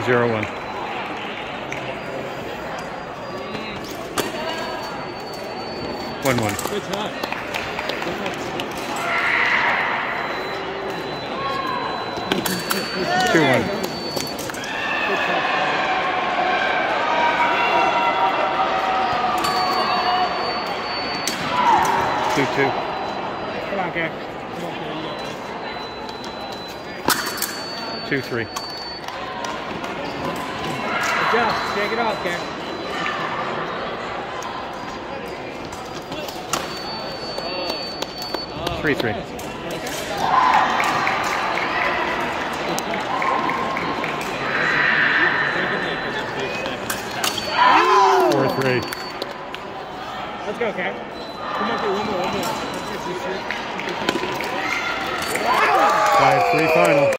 0-1. One. Good time. 2-1. Two. Come on, Gary. 2-3. Adjust. Shake it off, Gary. 3-3. Oh! 4-3. Let's go, Gary. Come on, do one more. 5-3 final.